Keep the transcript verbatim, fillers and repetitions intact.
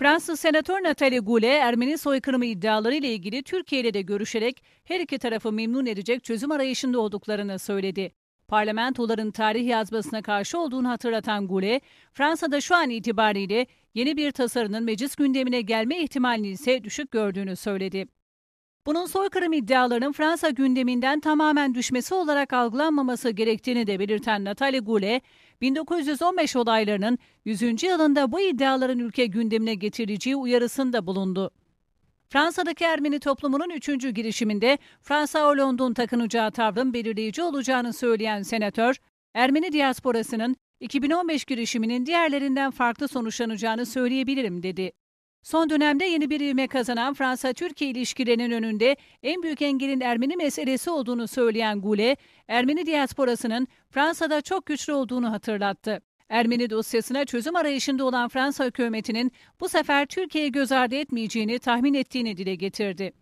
Fransız Senatör Nathalie Goulet, Ermeni soykırımı iddiaları ile ilgili Türkiye ile de görüşerek her iki tarafı memnun edecek çözüm arayışında olduklarını söyledi. Parlamentoların tarih yazmasına karşı olduğunu hatırlatan Goulet, Fransa'da şu an itibariyle yeni bir tasarının meclis gündemine gelme ihtimalini ise düşük gördüğünü söyledi. Bunun soykırım iddialarının Fransa gündeminden tamamen düşmesi olarak algılanmaması gerektiğini de belirten Nathalie Goulet, bin dokuz yüz on beş olaylarının yüzüncü yılında bu iddiaların ülke gündemine getireceği uyarısında bulundu. Fransa'daki Ermeni toplumunun üçüncü girişiminde Fransa Hollande'un takınacağı tavrın belirleyici olacağını söyleyen senatör, Ermeni diasporasının iki bin on beş girişiminin diğerlerinden farklı sonuçlanacağını söyleyebilirim dedi. Son dönemde yeni bir ivme kazanan Fransa-Türkiye ilişkilerinin önünde en büyük engelin Ermeni meselesi olduğunu söyleyen Goulet, Ermeni diasporasının Fransa'da çok güçlü olduğunu hatırlattı. Ermeni dosyasına çözüm arayışında olan Fransa hükümetinin bu sefer Türkiye'yi göz ardı etmeyeceğini tahmin ettiğini dile getirdi.